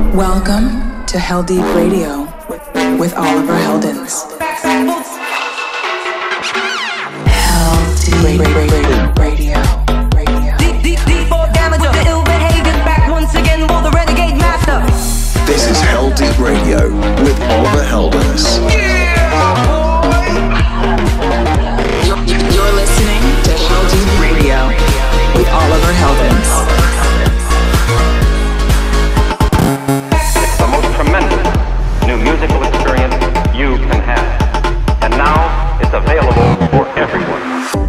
Welcome to Hell Deep Radio with Oliver Heldens. Hell Deep Radio. Deep damage of the ill behavior. Back once again for the renegade master. This is Hell Deep Radio with Oliver Heldens. You're listening to Hell Deep Radio with Oliver Heldens. Musical experience you can have. And now it's available for everyone.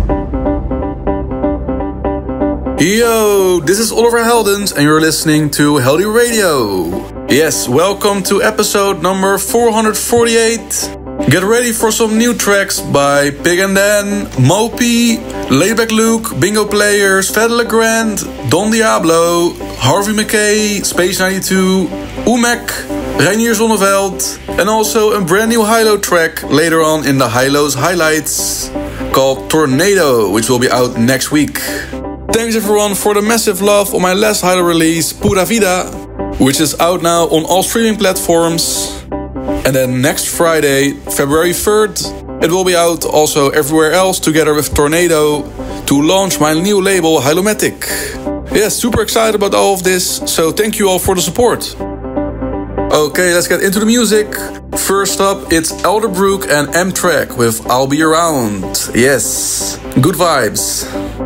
Yo, this is Oliver Heldens and you're listening to Healthy Radio. Yes, welcome to episode number 448. Get ready for some new tracks by Pig and Dan, Mopi, Laidback Luke, Bingo Players, Fed Legrand, Don Diablo, Harvey McKay, Space 92, Umek, Reinier Zonneveld, and also a brand new Hilo track later on in the Hilo's highlights called Tornado, which will be out next week. Thanks everyone for the massive love on my last Hilo release, Pura Vida, which is out now on all streaming platforms. And then next Friday, February 3rd, it will be out also everywhere else together with Tornado to launch my new label Hilomatic. Yes, super excited about all of this, so thank you all for the support. Okay, let's get into the music. First up, it's Elderbrook and M-Track with I'll Be Around. Yes, good vibes.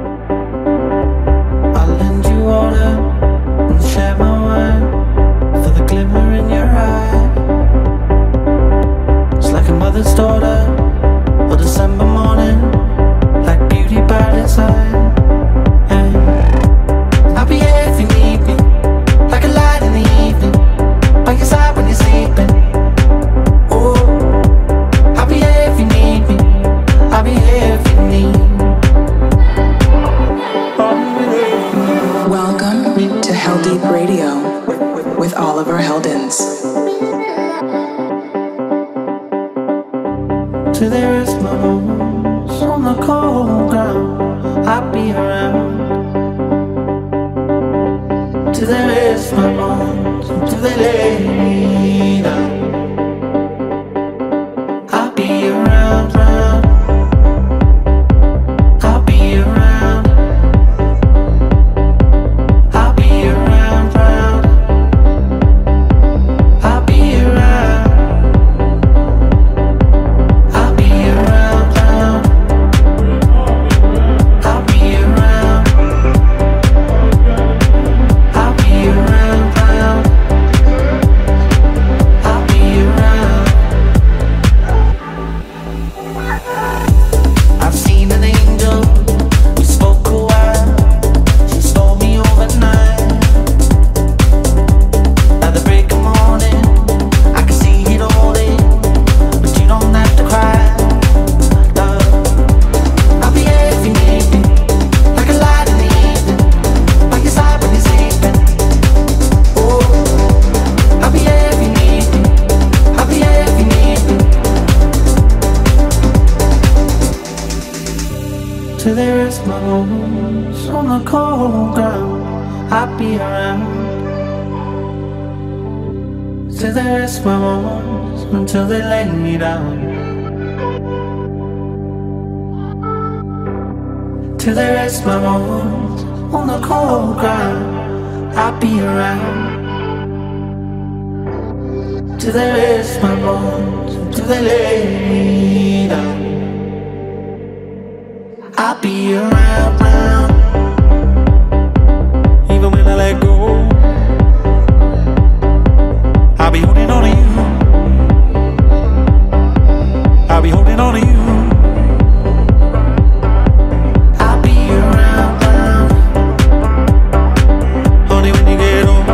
I'll lend you water and share my wine for the glimmer in your eye. It's like a mother's daughter or December morning, like beauty by design. And I'll be here if you need me, like a light in the evening, by your side when you're sleeping. Oh, I'll be here if you need me. I'll be here if you need me. Welcome to Hell Deep Radio with Oliver Heldens. Till there is my bones on the cold ground, I'll be around. Till there is my bones, till they lay me down, I'll be around, round. I'll be around. I'll be around, round. I'll be around. I'll be around, round. I'll be around. I'll be around, round. I'll be around. I've seen an angel, we spoke a while, she stole me overnight. By the break of morning, I can see it all in, but you don't have to cry. No, I'll be here if you need me, like a light in the evening, by your side when you're sleeping. Oh, I'll be here if you need me, I'll be here if you need me. Till there is my bones on the cold ground, I'll be around. Till there is my bones until they lay me down. Till there is my bones on the cold ground, I'll be around. Till there is my bones until they lay me down, I'll be around, round. Even when I let go, I'll be holding on to you. I'll be holding on to you. I'll be around, round. Honey, when you get old,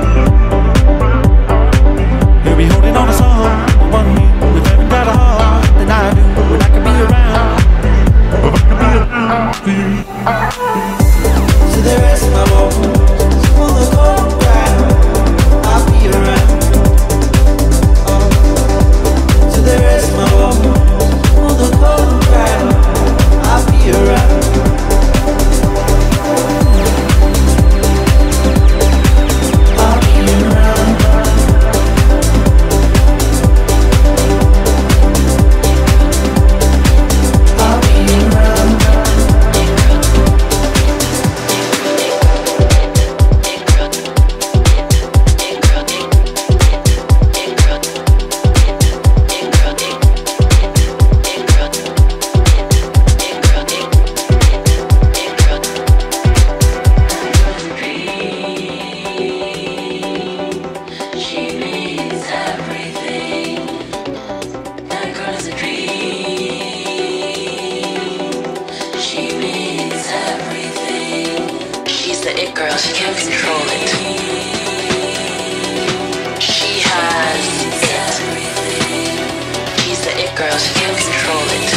you'll be holding on to someone who haven't got a heart than I do. But I can be around. But I can be around for you. girl, she can't control it. She has it. She's the it girl, she can't control it.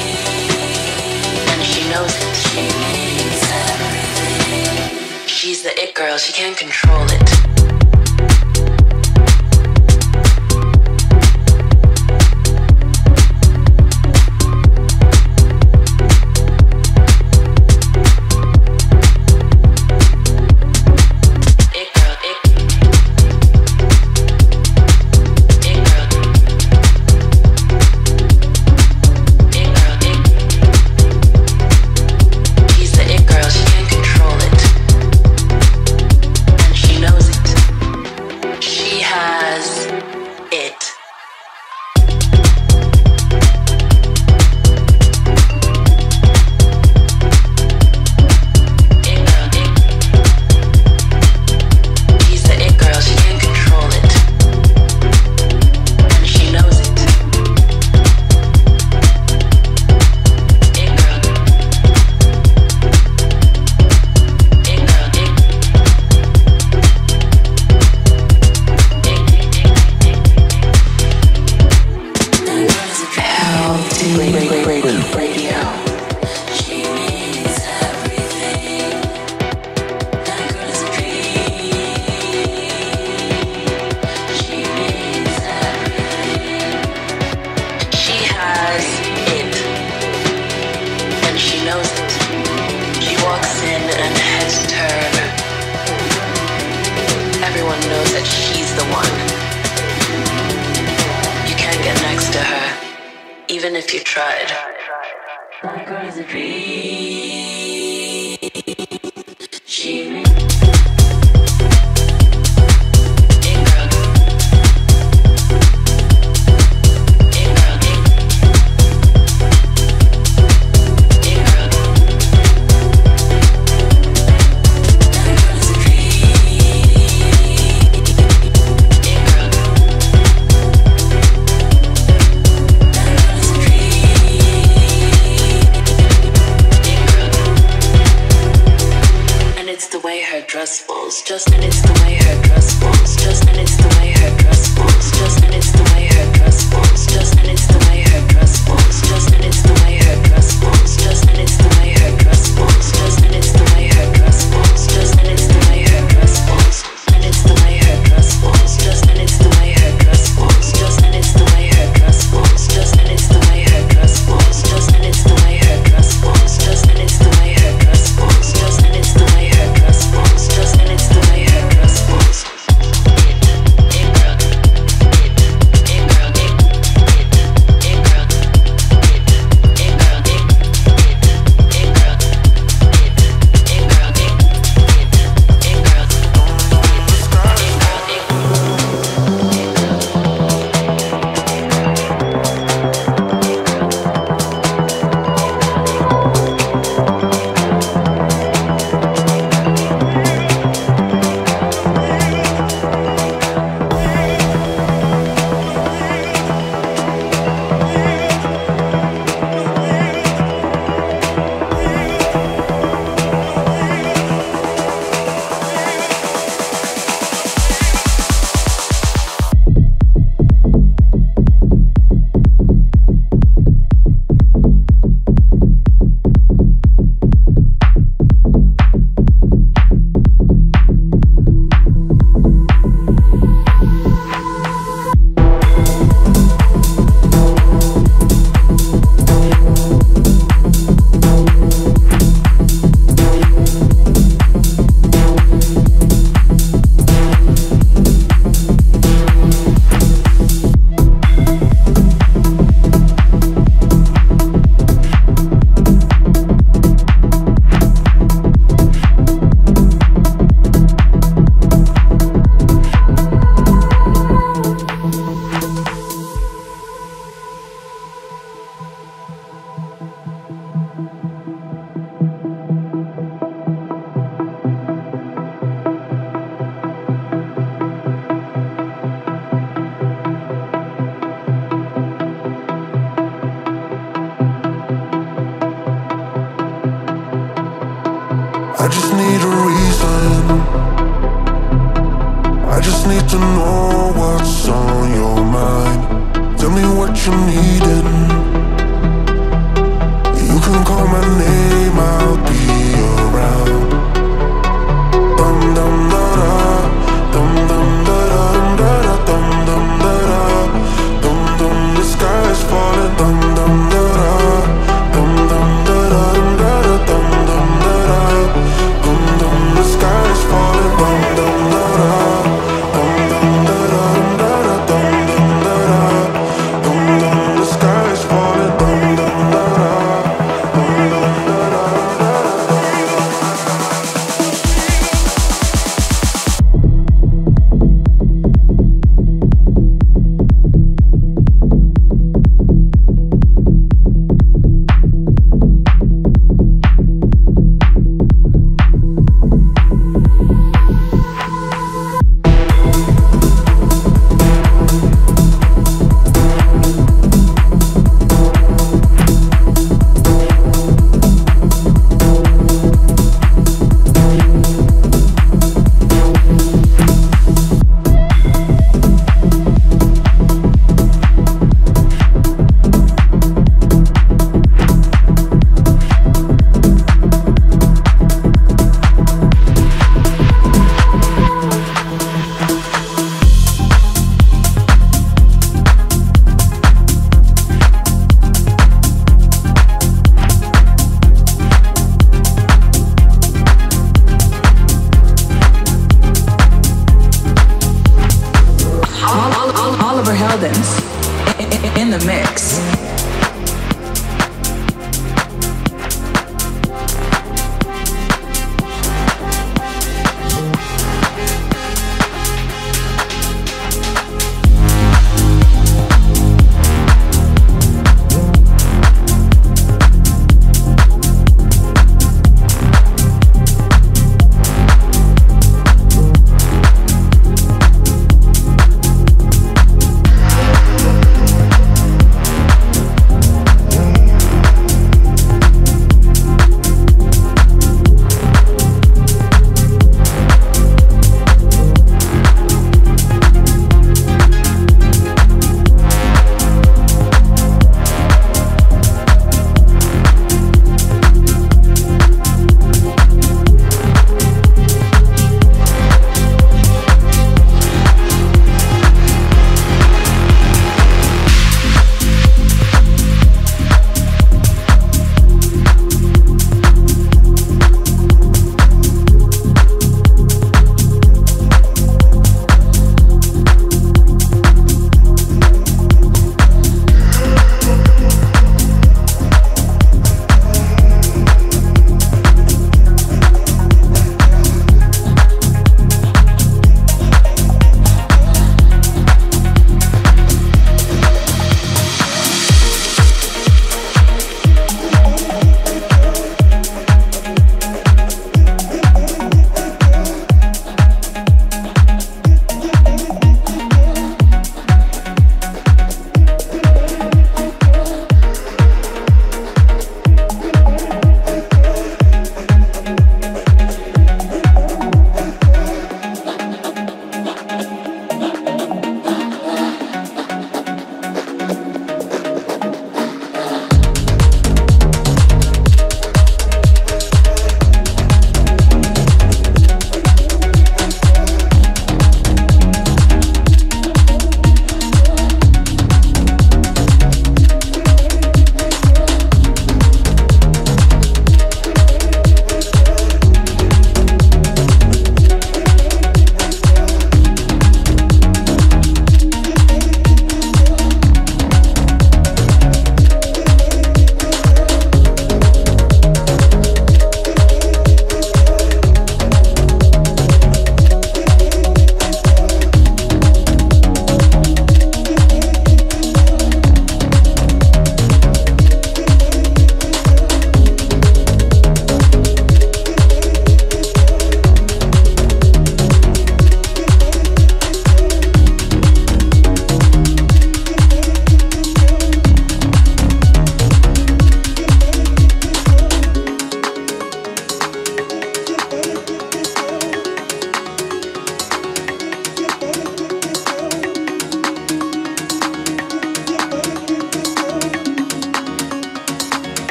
And she knows it. She's the it girl, she can't control it. I just need a reason. I just need to know what's on your mind. Tell me what you're needing. You can call my name, I'll be around. Dum dum da da, dum dum da da, dum dum da da, dum dum. The sky is falling, dum dum da da, dum dum da da, dum dum da da, dum dum. The sky is falling, dum dum da da, dum dum da da, dum dum da da, dum dum. The sky is falling, dum dum da da, dum dum da da.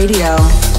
Radio.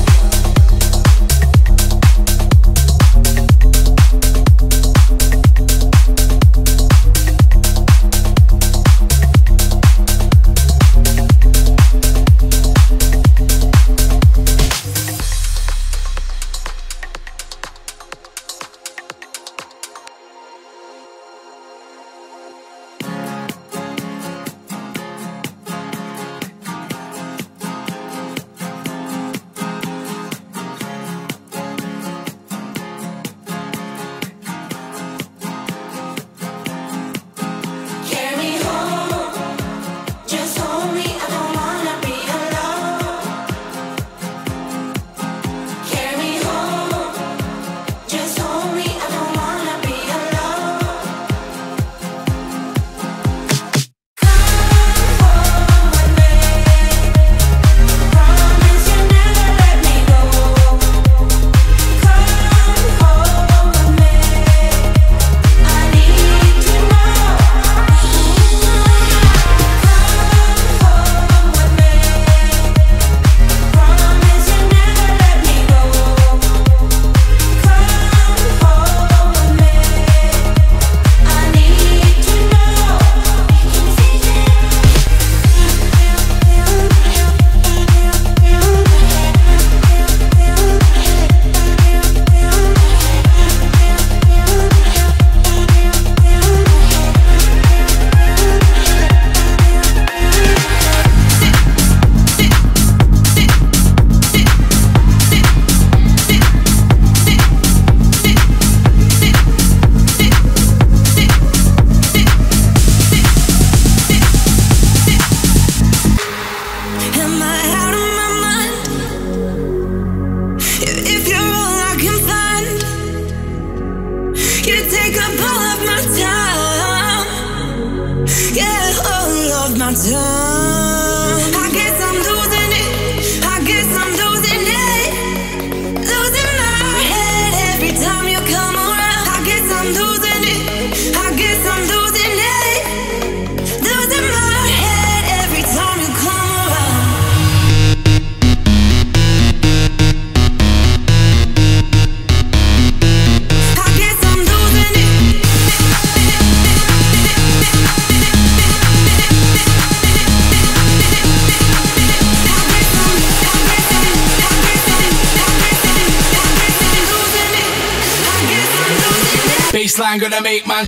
Baseline gonna make my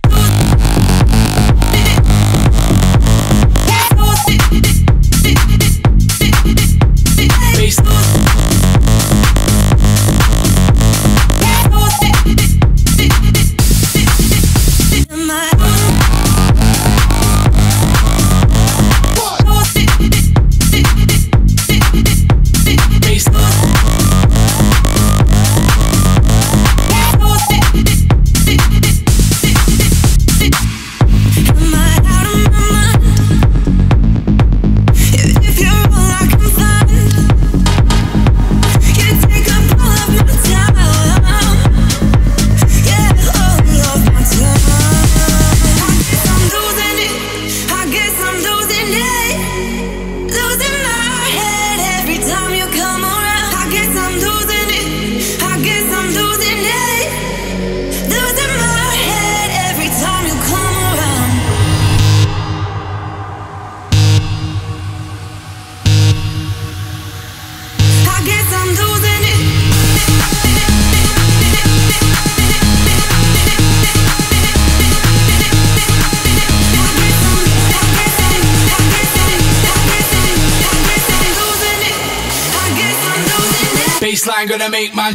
baseline gonna make my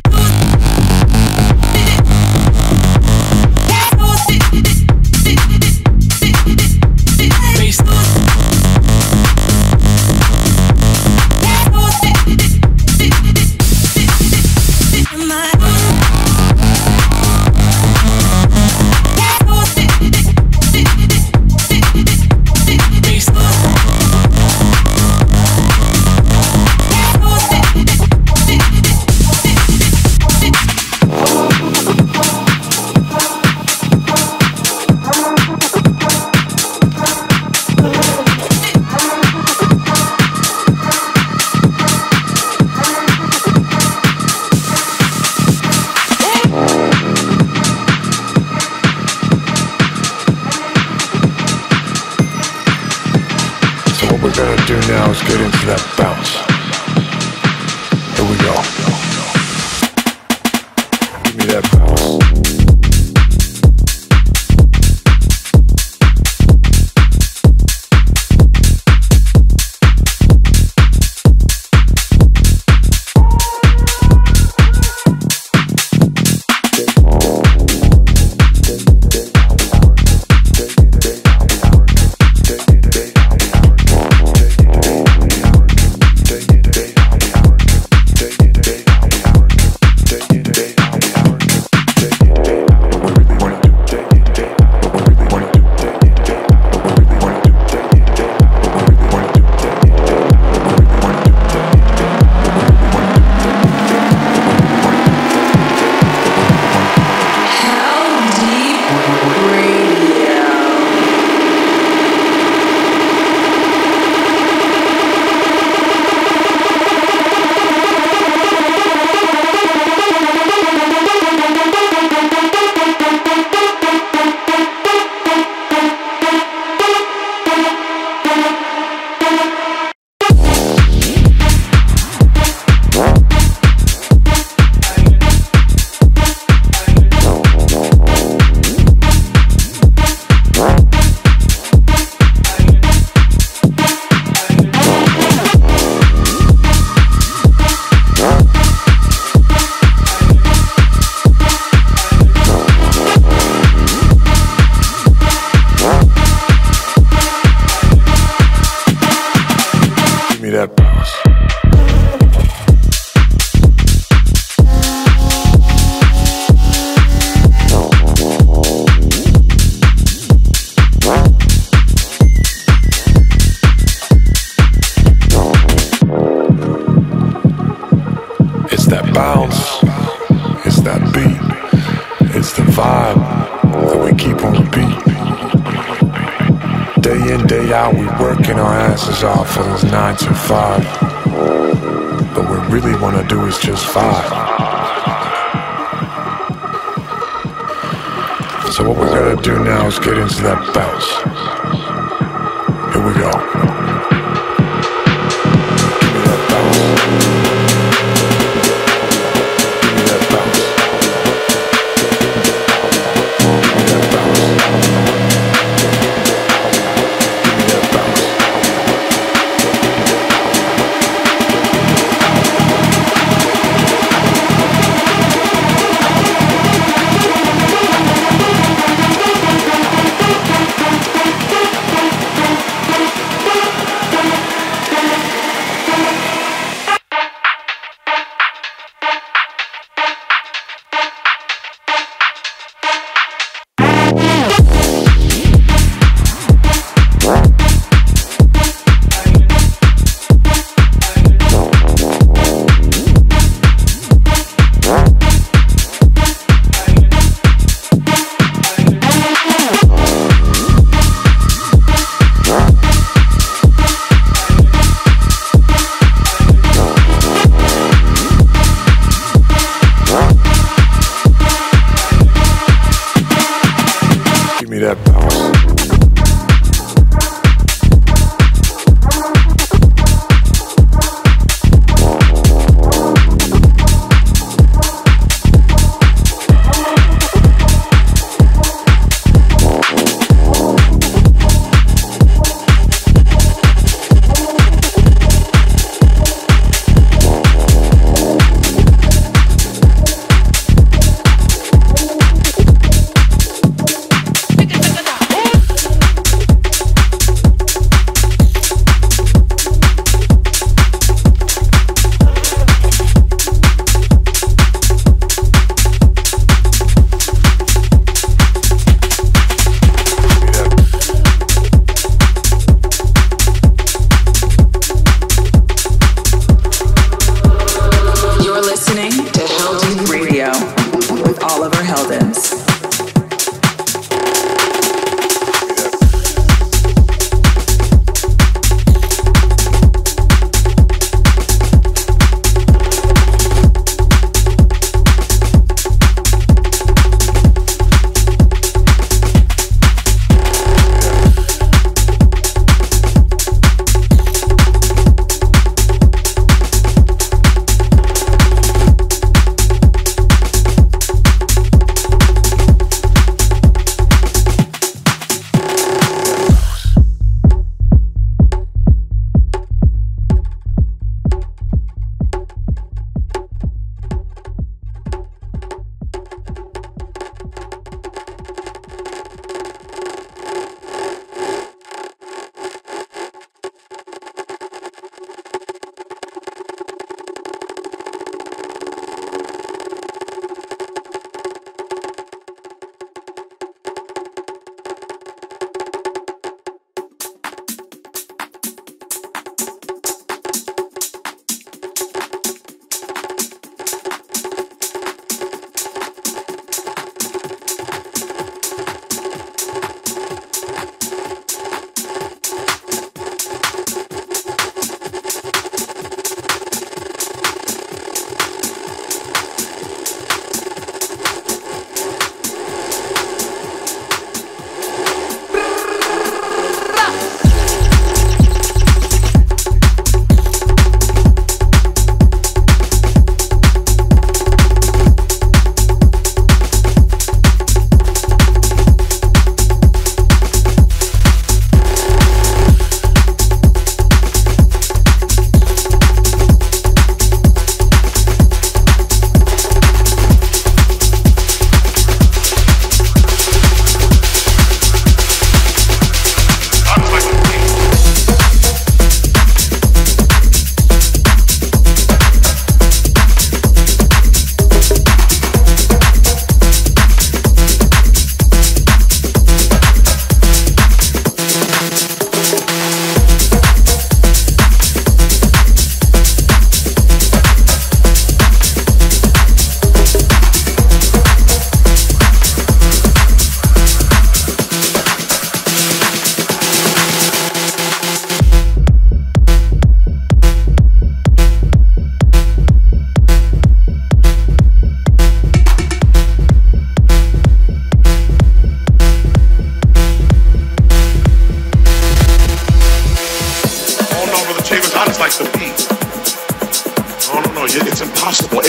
gotta do now is get into that bounce. Here we go. Give me that bounce. Off for those 9 to 5, but what we really want to do is just 5. So what we're gonna do now is get into that bounce. Here we go. Give me that bounce. Give me that bounce. Give me that bounce.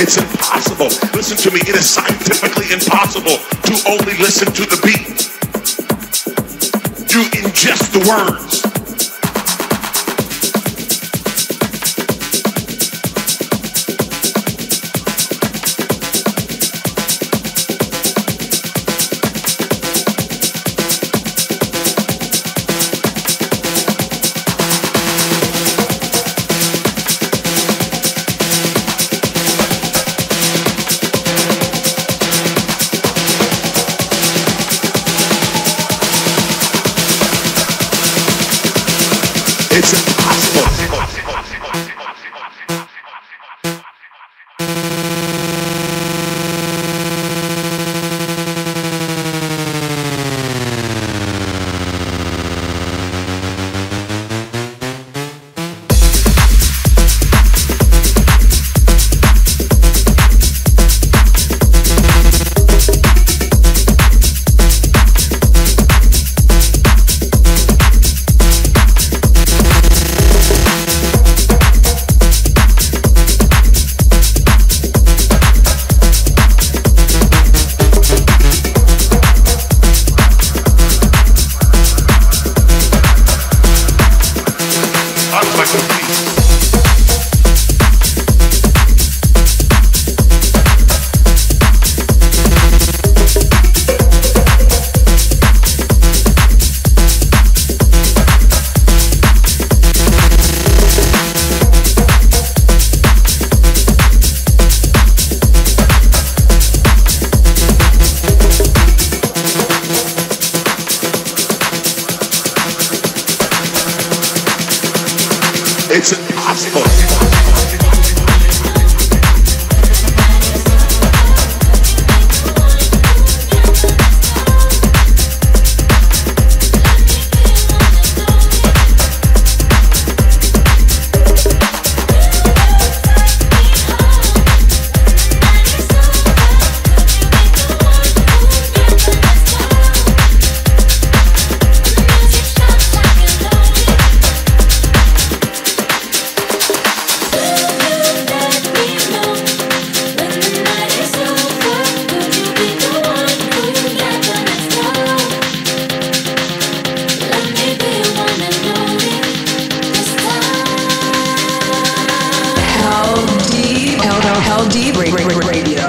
It's impossible. Listen to me. It is scientifically impossible to only listen to the beat. You ingest the words. It's impossible. It's impossible. Hell Deep Radio.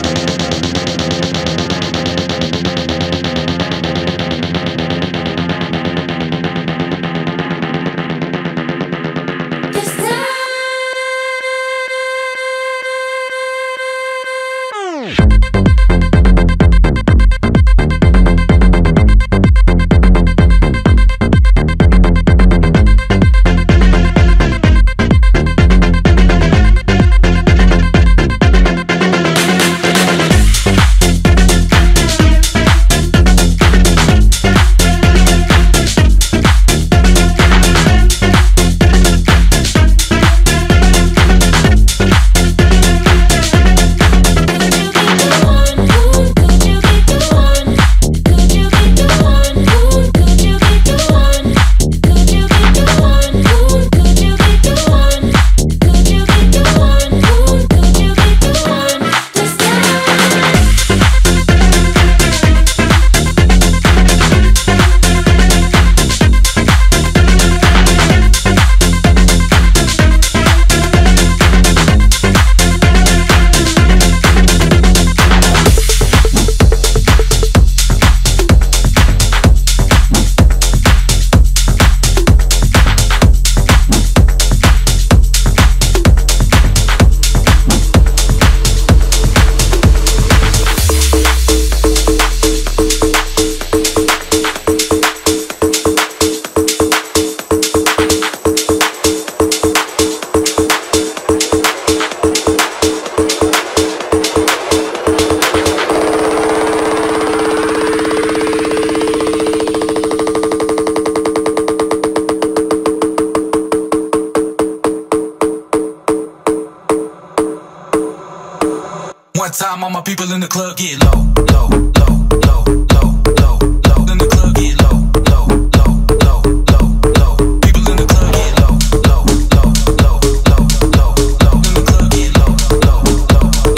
One time all my people in the club get low, low, low, low, low, low, low. In the club get low, low, low, low, low, low. People in the club get low, low, low, low, low, low, low. In the club get low, low, low,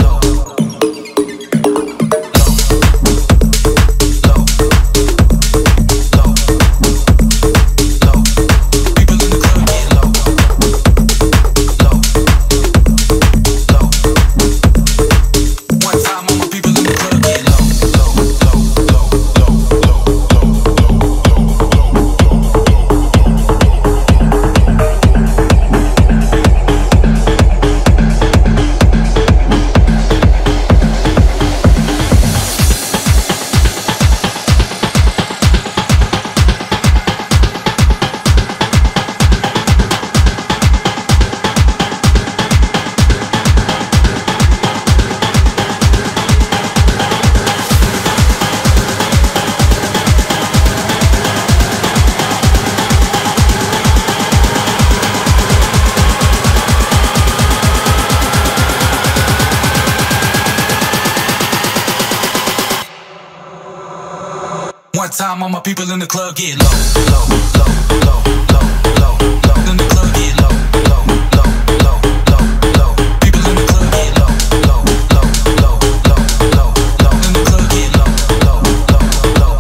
One time all my people in the club get low, low, low, low, low, low, low. In the club get low, low, low, low, low, low. People in the club get low, low, low, low, low, low, low. In the club get low, low, low, low, low.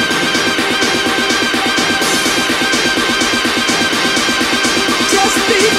Just be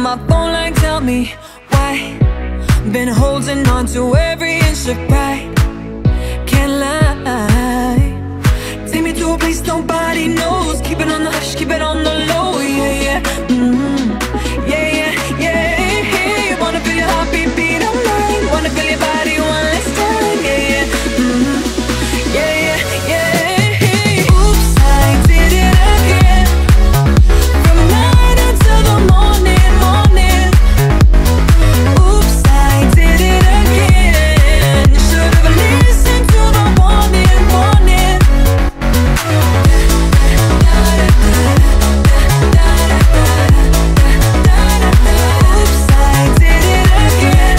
my phone line, tell me why. Been holding on to every inch of pride. Can't lie. Take me to a place nobody knows. Keep it on the hush, keep it on the low. Yeah, yeah, yeah, yeah, yeah. Wanna feel your heartbeat beat online. Wanna feel your body one last time. Yeah, yeah, yeah, yeah, yeah. Oops, I did it again. From night until the morning, morning. Oops, I did it again. Should've listened to the warning, warning. Oops, I did it again.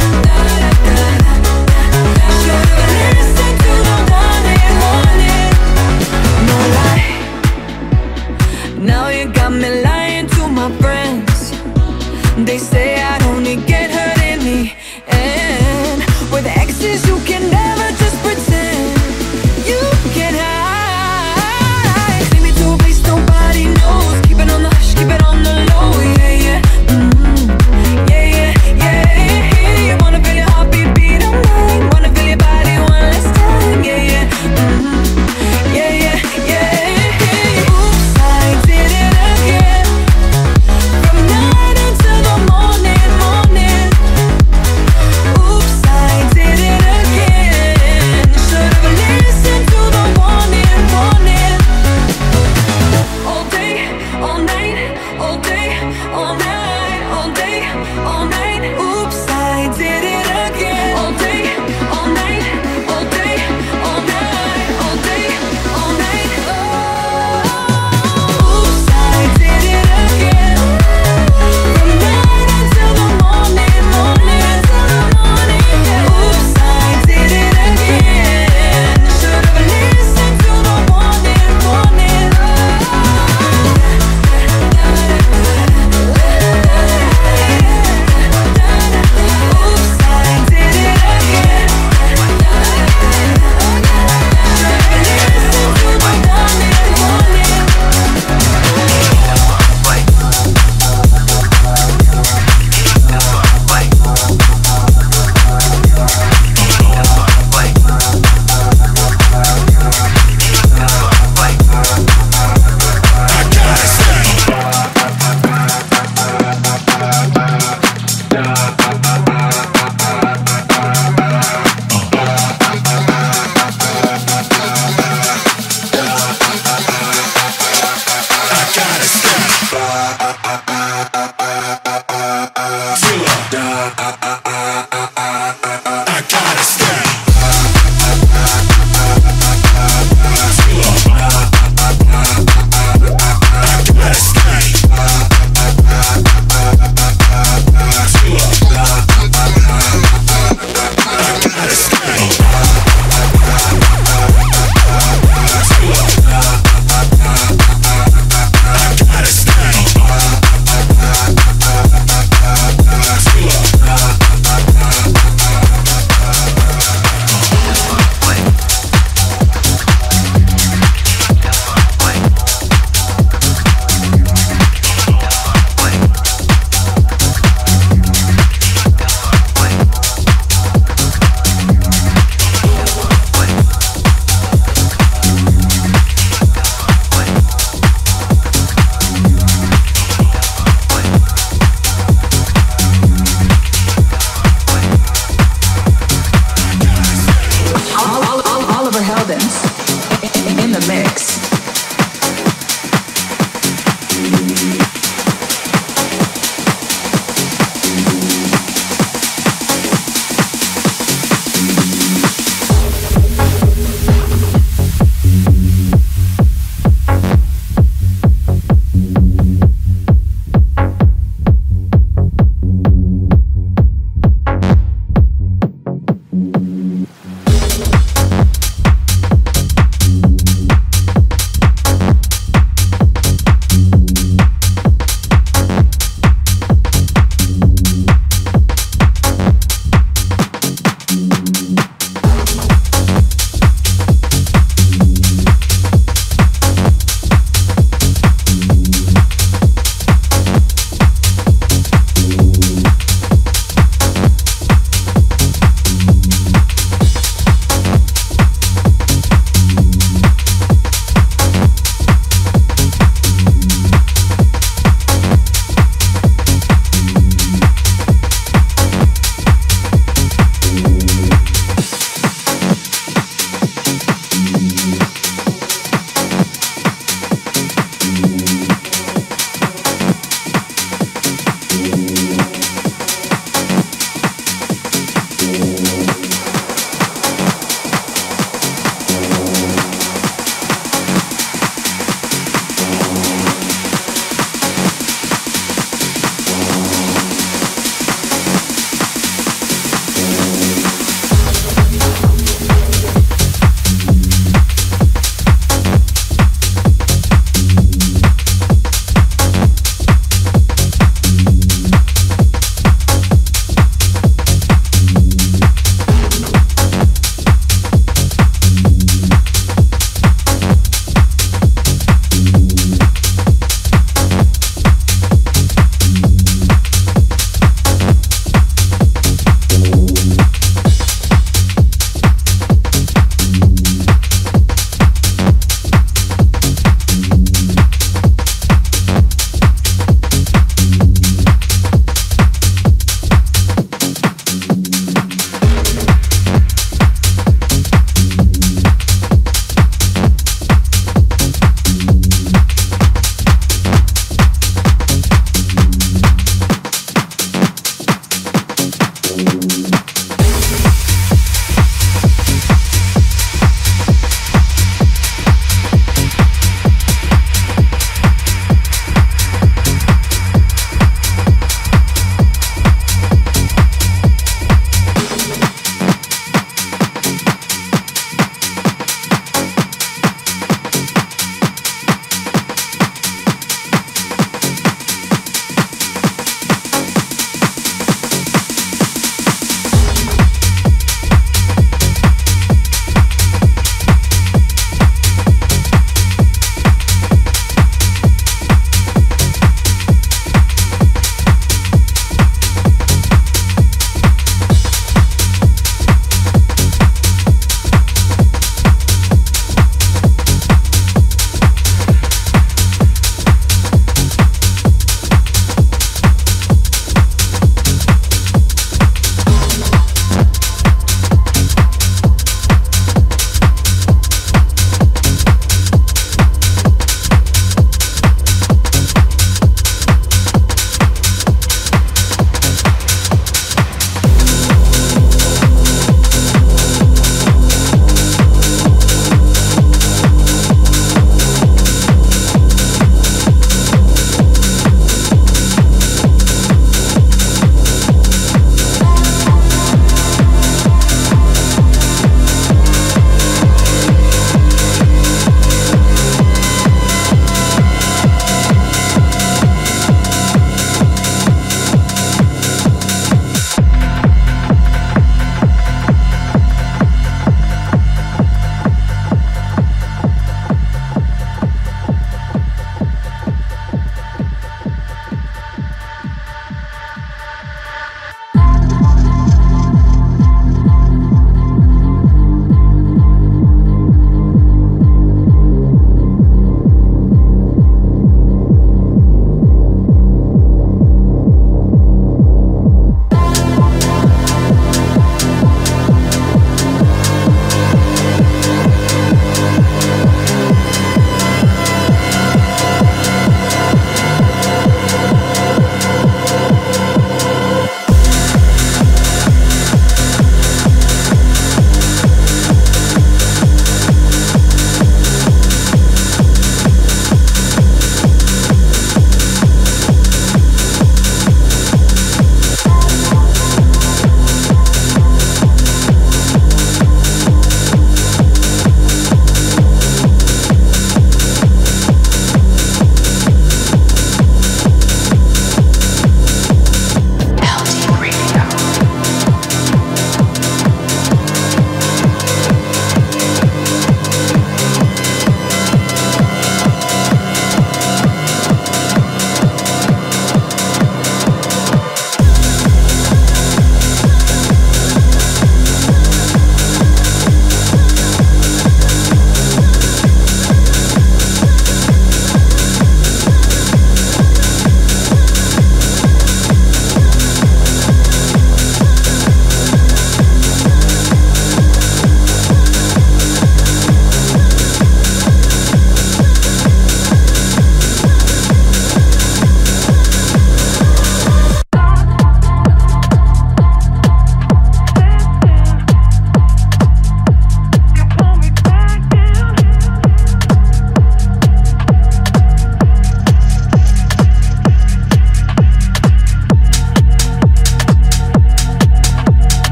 Should've listened to the warning, warning. No lie. Now you got me lying to my friends. They say I'd only get hurt in the end. With exes you can never just pretend you can hide. Take me to a place nobody knows. Keep it on the hush, keep it on the low. Yeah, yeah, yeah, yeah, yeah. You wanna feel your heartbeat beat online. Wanna feel your body one last time. Yeah, yeah, yeah, yeah, yeah. Oops, I did it again. From night until the morning, morning. Oops, I did it again. Should've listened to the warning, warning. All day, all night, all day, all night, all day, all night. Oops, I did it again. All day, all night, all day, all night, all day, all night. Oops, I did it again. From night until the morning, morning, Oops, I did it again. Should've listened to the warning, warning. Oops, I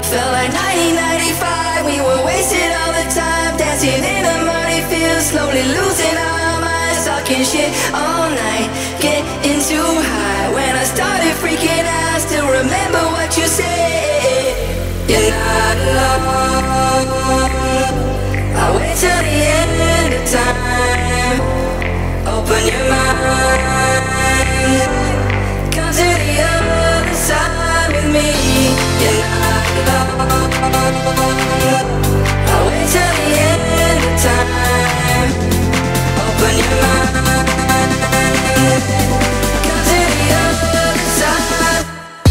Felt like 1995, we were wasted all the time, dancing in a muddy field, slowly losing our minds, talking shit all night, getting too high. When I started freaking out, I still remember what you said. You're not alone. I'll wait till the end of time. Open your mind. Come to the other side with me. You're not alone. I'll wait till the end of time. Open your mind. Come to the other side.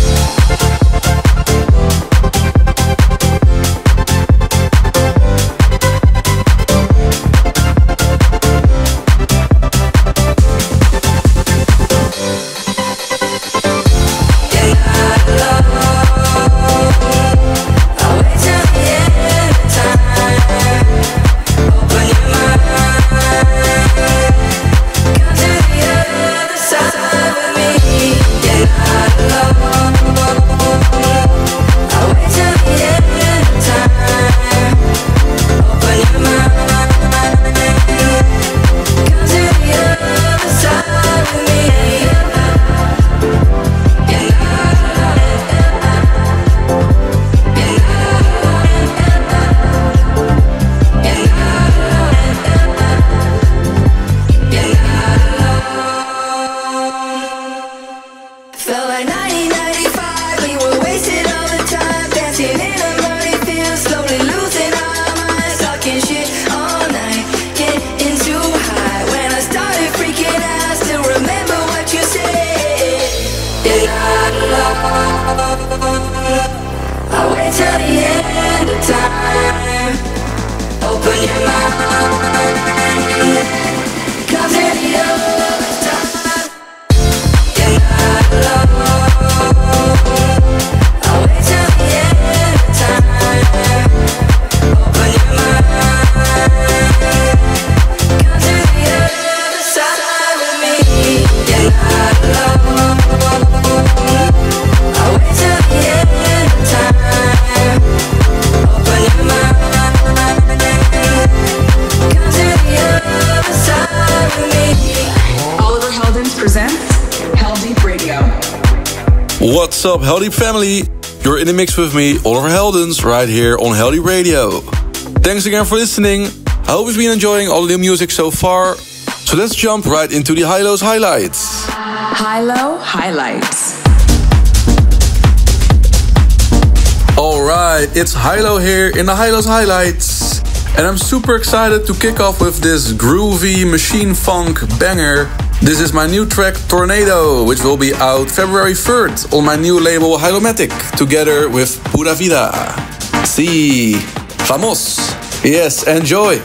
What's up, Heldeep family? You're in the mix with me, Oliver Heldens, right here on Heldeep Radio. Thanks again for listening. I hope you've been enjoying all the new music so far. So let's jump right into the Hi-Lo's highlights. Hi-Lo highlights. Alright, it's Hi-Lo here in the Hi-Lo's highlights. And I'm super excited to kick off with this groovy machine funk banger. This is my new track Tornado, which will be out February 3rd on my new label Hylomatic, together with Pura Vida. Sí, vamos. Yes, enjoy.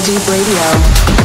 Deep Radio.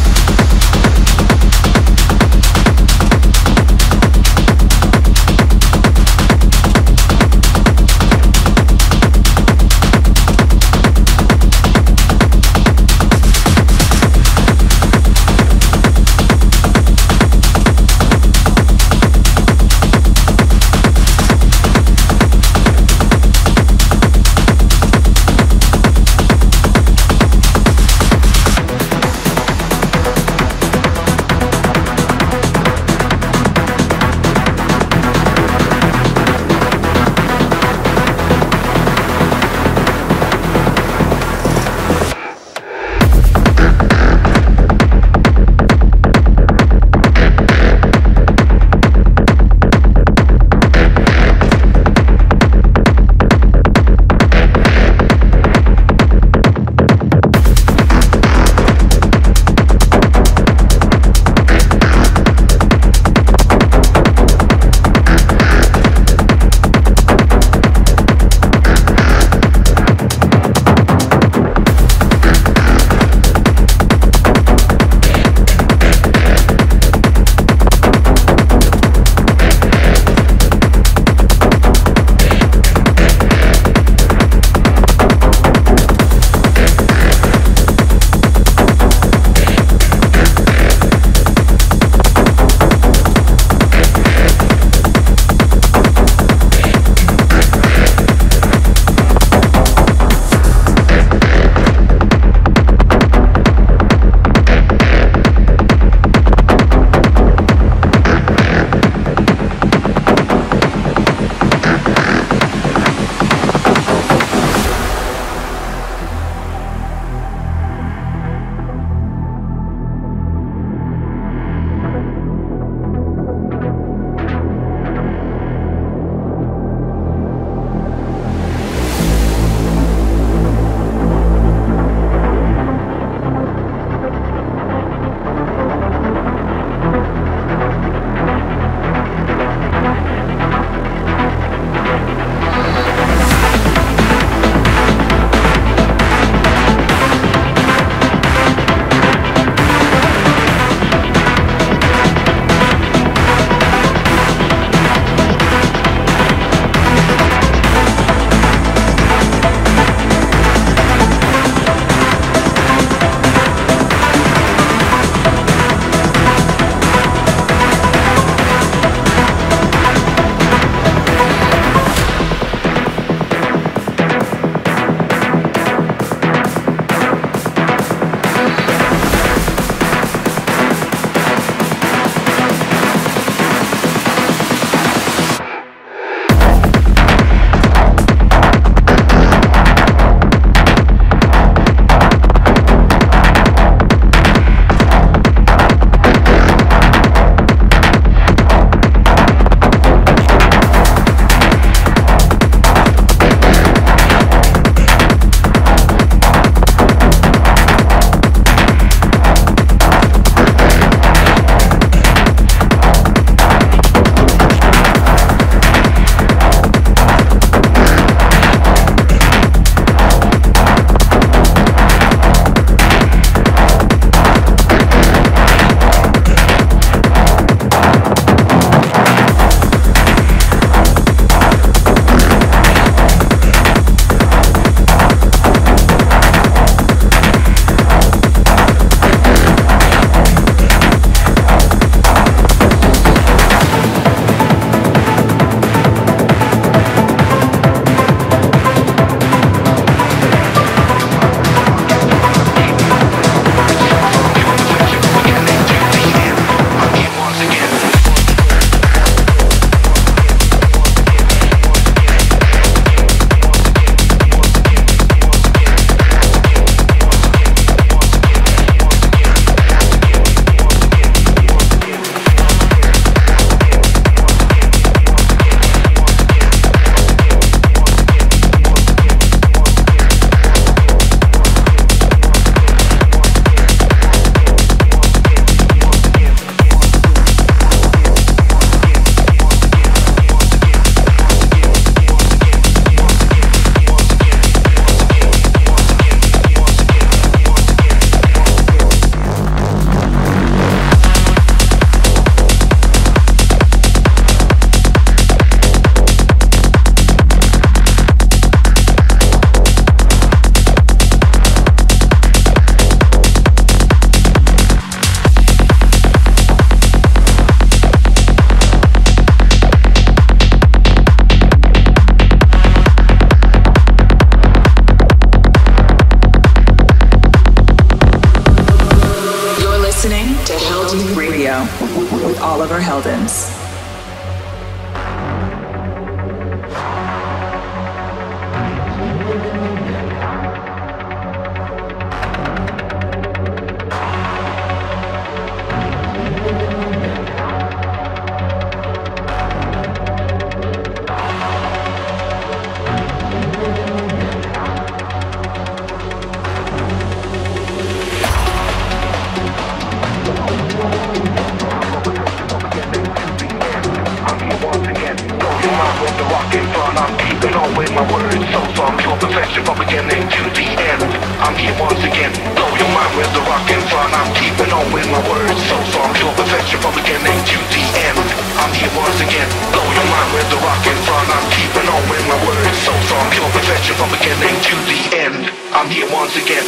on with my words. So from pure perfection from beginning to the end. I'm here once again, blow your mind with the rock in front. I'm keeping on with my words. So from pure perfection from beginning to the end. I'm here once again, blow your mind with the rock in front. I'm keeping on with my words. So from pure perfection from beginning to the end. I'm here once again.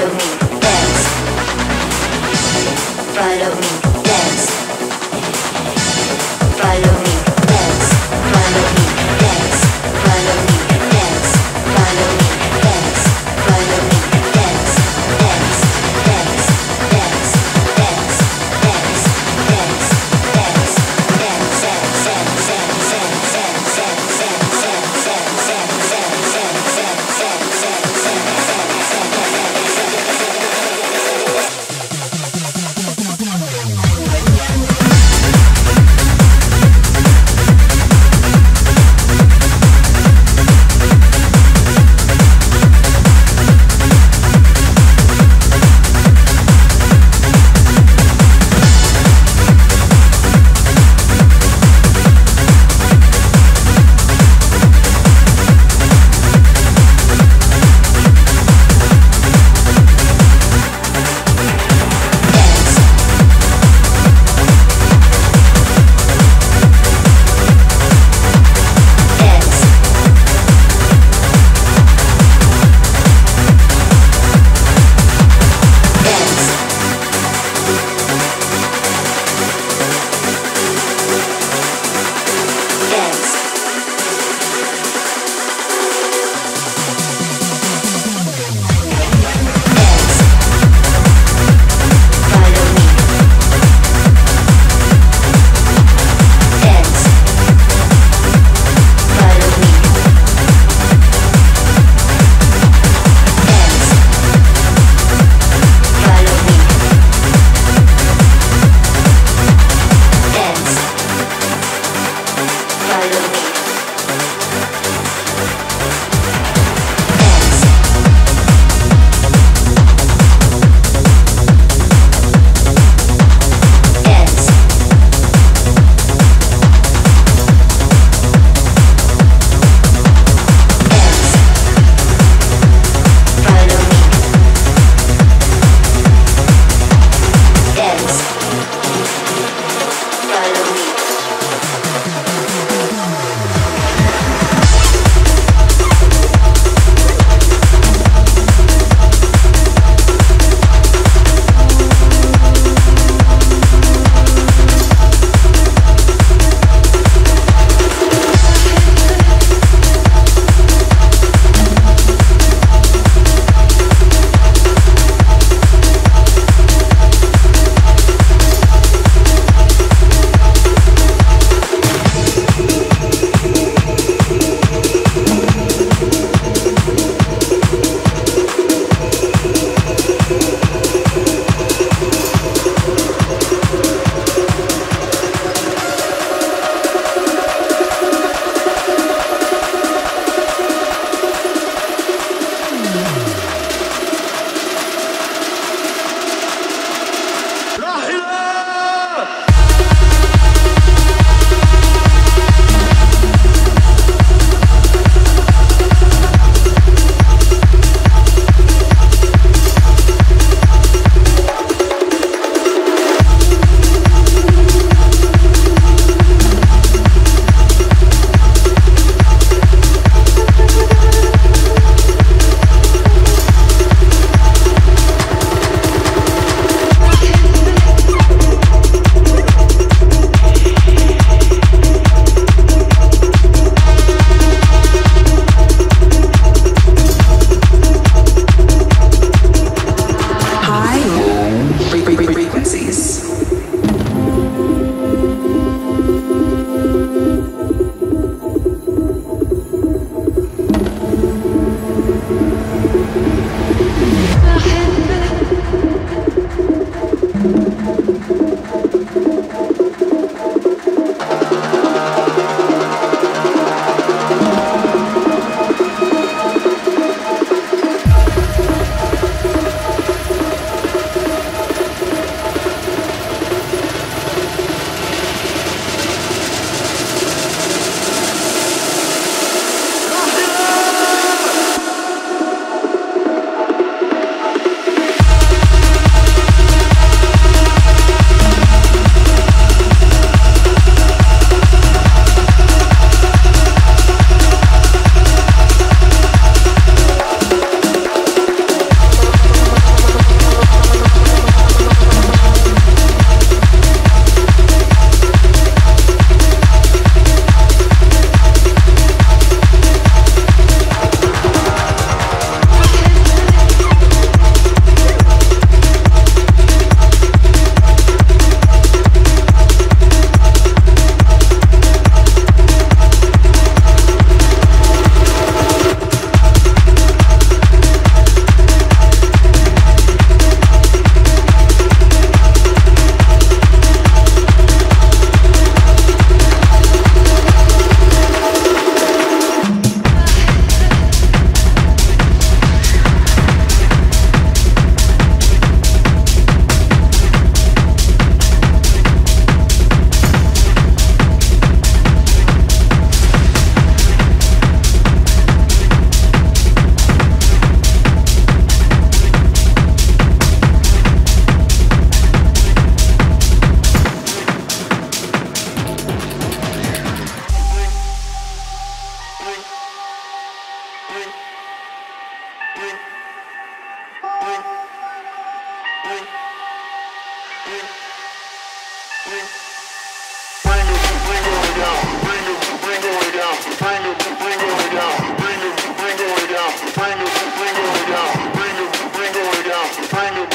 Follow me, dance. Follow me, dance. Follow me, dance. Follow me, dance. Follow me, dance. Follow me, dance. Follow me, dance. Dance, dance, dance, dance, dance, dance, dance, dance,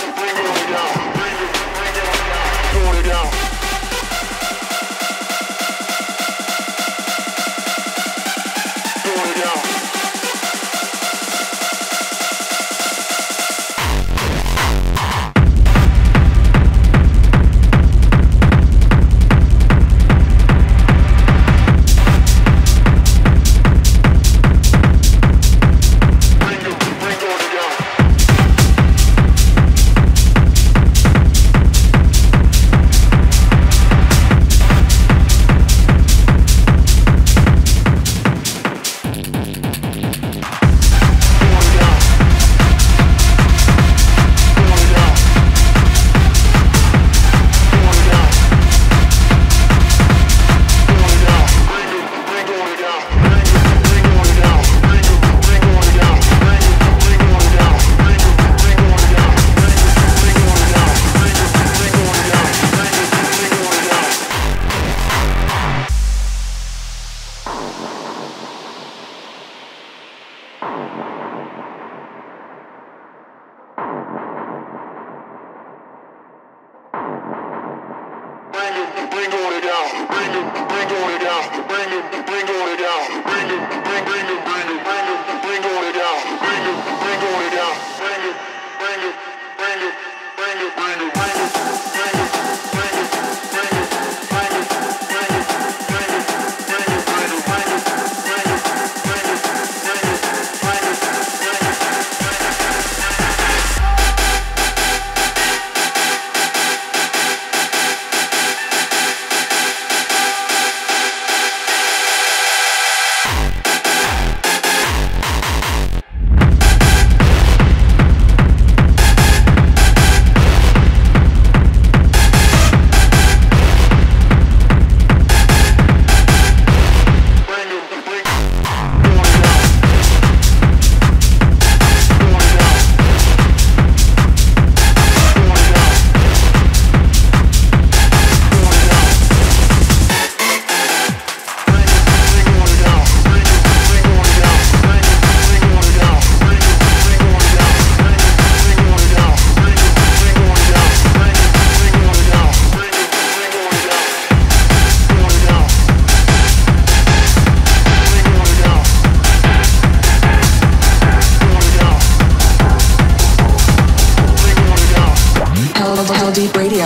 Deep Radio.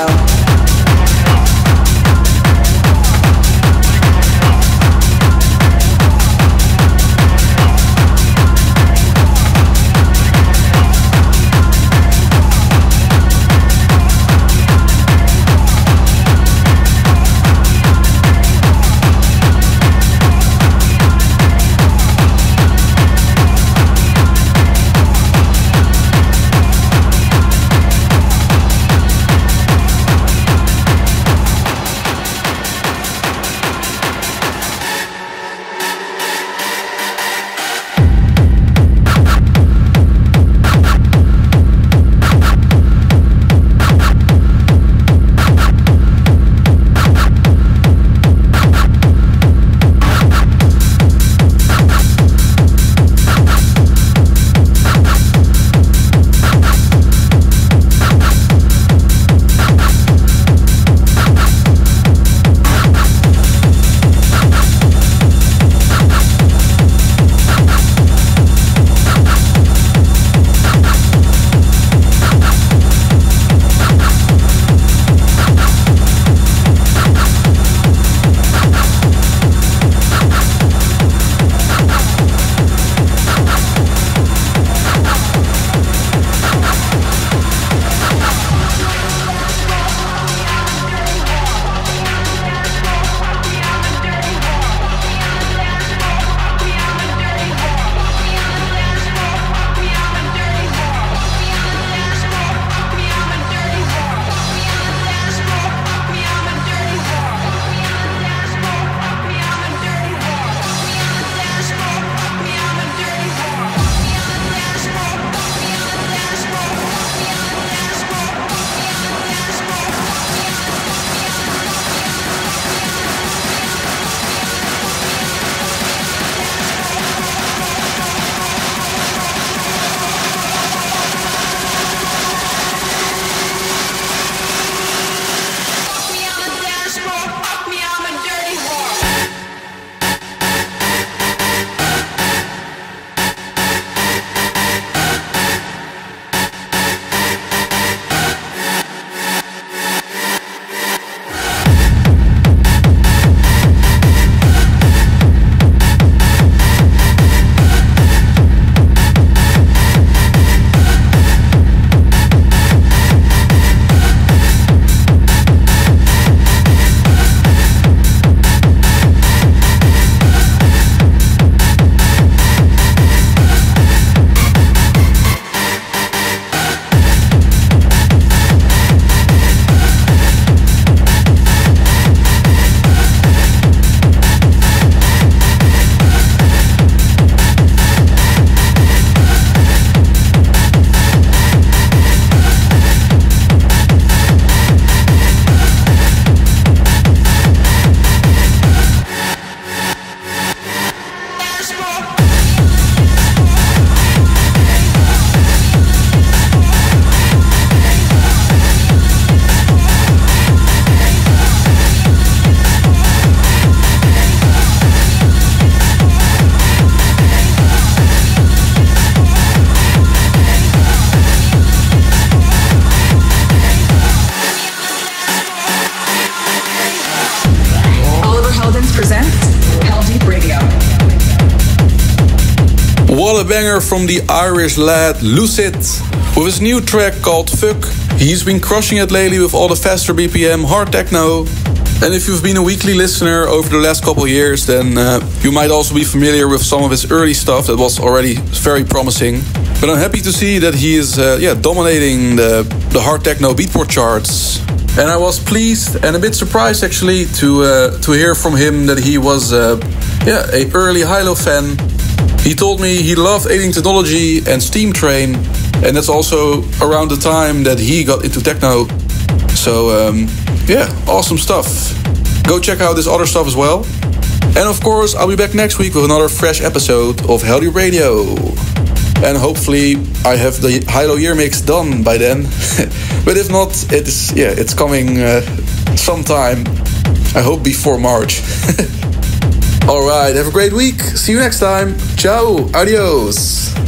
banger from the Irish lad Lucid with his new track called Fuck. He's been crushing it lately with all the faster BPM hard techno. And if you've been a weekly listener over the last couple of years, then you might also be familiar with some of his early stuff that was already very promising. But I'm happy to see that he is dominating the hard techno beatport charts. And I was pleased and a bit surprised actually to hear from him that he was a early Hilo fan. He told me he loved Alien Technology and Steam Train, and that's also around the time that he got into techno. So awesome stuff. Go check out this other stuff as well. And of course, I'll be back next week with another fresh episode of Heldeep Radio. And hopefully I have the Hilo Year Mix done by then. But if not, it's coming sometime. I hope before March. Alright, have a great week. See you next time. Ciao, adios.